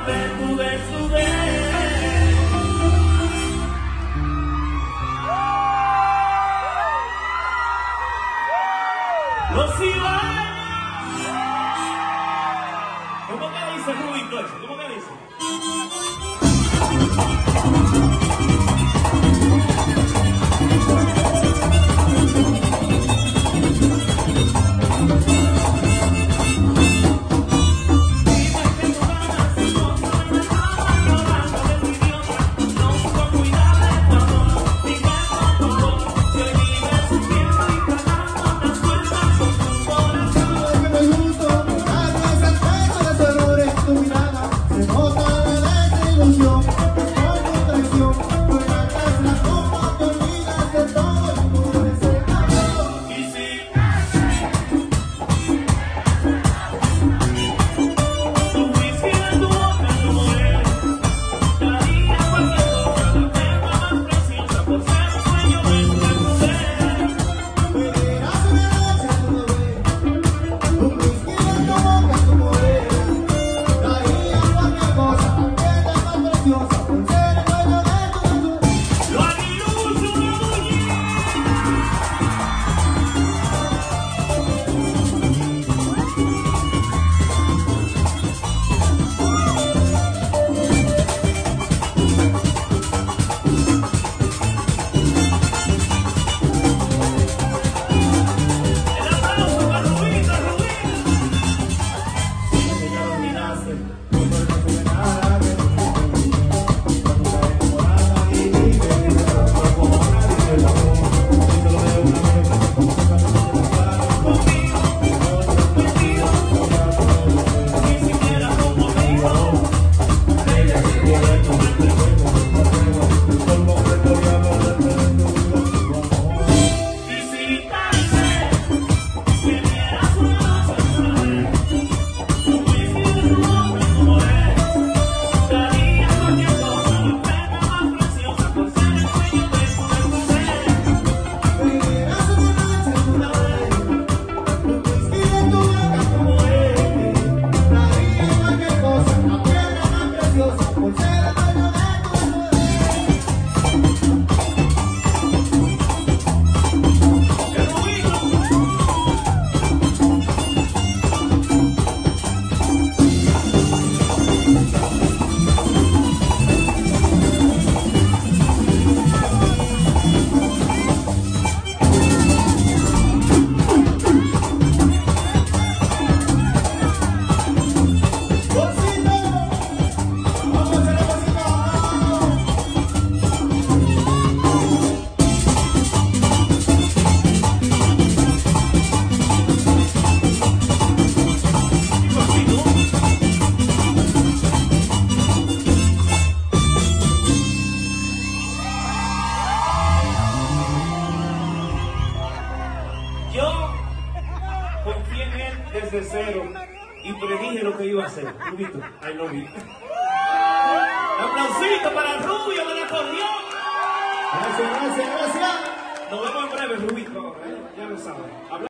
de tu desnudez. Los Ibañez. ¿Cómo que dice Rubito eso? ¿Cómo que dice? Desde cero y predije lo que iba a hacer. Rubito, ahí lo vi. Aplausito para el rubio del acordeón. Gracias, gracias, gracias. Nos vemos en breve, Rubito. Ya lo saben.